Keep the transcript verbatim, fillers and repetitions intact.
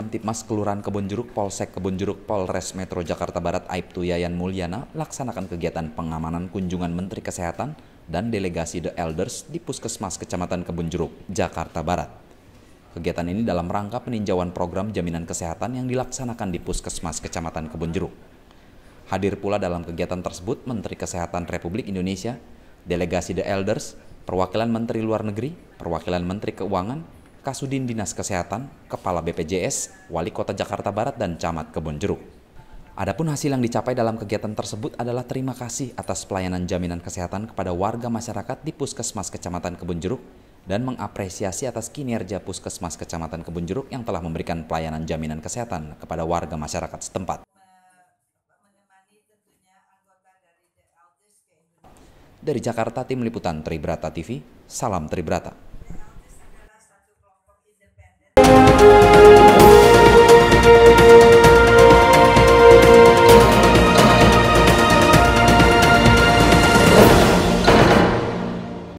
Kamtipmas Kelurahan Kebonjeruk, Polsek Kebonjeruk, Polres Metro Jakarta Barat Aibtu Yayan Mulyana laksanakan kegiatan pengamanan kunjungan Menteri Kesehatan dan delegasi The Elders di Puskesmas Kecamatan Kebonjeruk, Jakarta Barat. Kegiatan ini dalam rangka peninjauan program jaminan kesehatan yang dilaksanakan di Puskesmas Kecamatan Kebonjeruk. Hadir pula dalam kegiatan tersebut Menteri Kesehatan Republik Indonesia, delegasi The Elders, perwakilan Menteri Luar Negeri, perwakilan Menteri Keuangan, Kasudin Dinas Kesehatan, Kepala B P J S, Wali Kota Jakarta Barat, dan Camat Kebonjeruk. Adapun hasil yang dicapai dalam kegiatan tersebut adalah terima kasih atas pelayanan jaminan kesehatan kepada warga masyarakat di Puskesmas Kecamatan Kebonjeruk dan mengapresiasi atas kinerja Puskesmas Kecamatan Kebonjeruk yang telah memberikan pelayanan jaminan kesehatan kepada warga masyarakat setempat. Dari Jakarta, Tim Liputan Tribrata T V, salam Tribrata.